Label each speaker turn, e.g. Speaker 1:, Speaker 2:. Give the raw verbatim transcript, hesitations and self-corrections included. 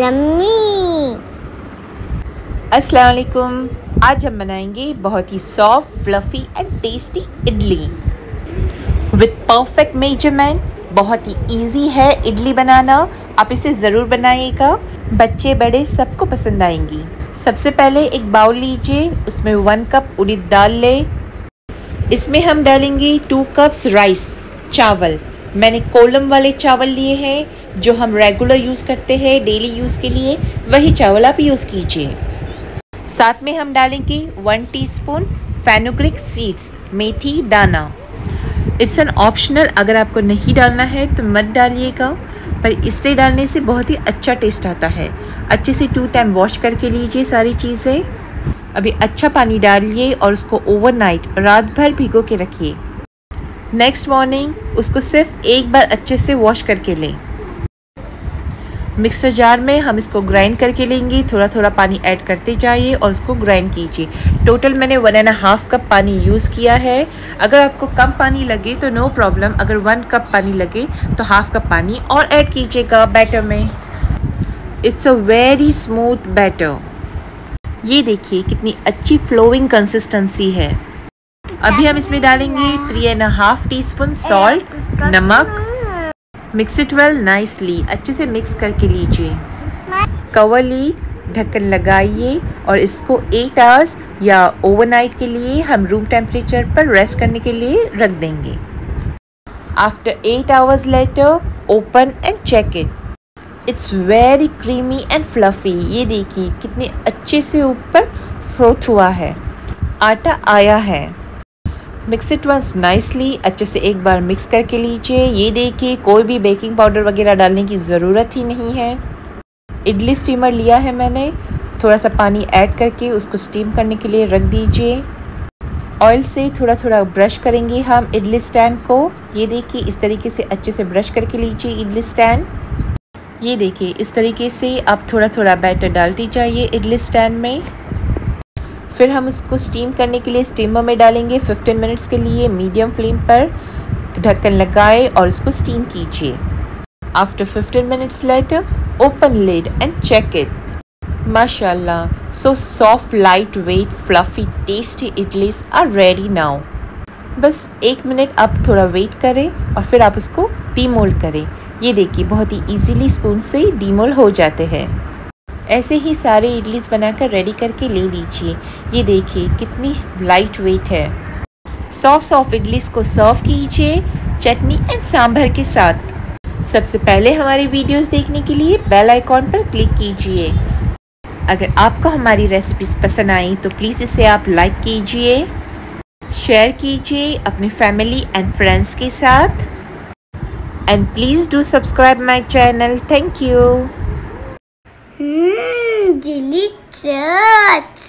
Speaker 1: Yummy.
Speaker 2: अस्सलाम वालेकुम। आज हम बनाएंगे बहुत ही soft, fluffy and tasty idli with perfect measurement. बहुत ही इजी है इडली बनाना, आप इसे ज़रूर बनाइएगा, बच्चे बड़े सबको पसंद आएंगी। सबसे पहले एक बाउल लीजिए, उसमें वन कप उड़द दाल लें। इसमें हम डालेंगे टू कप्स राइस, चावल। मैंने कोलम वाले चावल लिए हैं जो हम रेगुलर यूज़ करते हैं डेली यूज़ के लिए, वही चावल आप यूज़ कीजिए। साथ में हम डालेंगे वन टीस्पून फेनुग्रीक सीड्स, मेथी दाना। इट्स एन ऑप्शनल, अगर आपको नहीं डालना है तो मत डालिएगा, पर इससे डालने से बहुत ही अच्छा टेस्ट आता है। अच्छे से टू टाइम वॉश करके लीजिए सारी चीज़ें। अभी अच्छा पानी डालिए और उसको ओवरनाइट, रात भर भिगो के रखिए। नेक्स्ट मॉर्निंग उसको सिर्फ एक बार अच्छे से वॉश करके लें। मिक्सर जार में हम इसको ग्राइंड करके लेंगे। थोड़ा थोड़ा पानी ऐड करते जाइए और उसको ग्राइंड कीजिए। टोटल मैंने वन एंड हाफ कप पानी यूज़ किया है। अगर आपको कम पानी लगे तो नो प्रॉब्लम, अगर वन कप पानी लगे तो हाफ कप पानी और ऐड कीजिएगा बैटर में। It's a very smooth batter. ये देखिए कितनी अच्छी फ्लोइंग कंसिस्टेंसी है। अभी हम इसमें डालेंगे three and half teaspoon salt, नमक। मिक्स इट वेल नाइसली, अच्छे से मिक्स करके लीजिए। कवर लीड, ढक्कन लगाइए और इसको एट आवर्स या ओवरनाइट के लिए हम रूम टेम्परेचर पर रेस्ट करने के लिए रख देंगे। After eight hours later open and check it. It's very creamy and fluffy. ये देखिए कितने अच्छे से ऊपर फ्रोथ हुआ है, आटा आया है। मिक्स इट वंस नाइसली, अच्छे से एक बार मिक्स करके लीजिए। ये देखिए कोई भी बेकिंग पाउडर वगैरह डालने की ज़रूरत ही नहीं है। इडली स्टीमर लिया है मैंने, थोड़ा सा पानी ऐड करके उसको स्टीम करने के लिए रख दीजिए। ऑयल से थोड़ा थोड़ा ब्रश करेंगे हम इडली स्टैंड को। ये देखिए इस तरीके से अच्छे से ब्रश करके लीजिए इडली स्टैंड। ये देखिए इस तरीके से आप थोड़ा थोड़ा बैटर डालती जाइए इडली स्टैंड में। फिर हम इसको स्टीम करने के लिए स्टीमर में डालेंगे फिफ्टीन मिनट्स के लिए मीडियम फ्लेम पर। ढक्कन लगाए और इसको स्टीम कीजिए। After fifteen minutes later open lid and check it. माशाल्लाह, so soft, light weight, fluffy, tasty idlis are ready now. बस एक मिनट आप थोड़ा वेट करें और फिर आप उसको डीमोल्ड करें। ये देखिए बहुत ही इजीली स्पून से डीमोल्ड हो जाते हैं। ऐसे ही सारे इडलीज बनाकर रेडी करके ले लीजिए। ये देखिए कितनी लाइट वेट है। सॉफ्ट सॉफ्ट इडलीज को सर्व कीजिए चटनी एंड सांभर के साथ। सबसे पहले हमारी वीडियोस देखने के लिए बेल आइकॉन पर क्लिक कीजिए। अगर आपको हमारी रेसिपीज पसंद आई तो प्लीज़ इसे आप लाइक कीजिए, शेयर कीजिए अपने फैमिली एंड फ्रेंड्स के साथ, and please do subscribe my channel. Thank you.
Speaker 1: Mmm, delicious.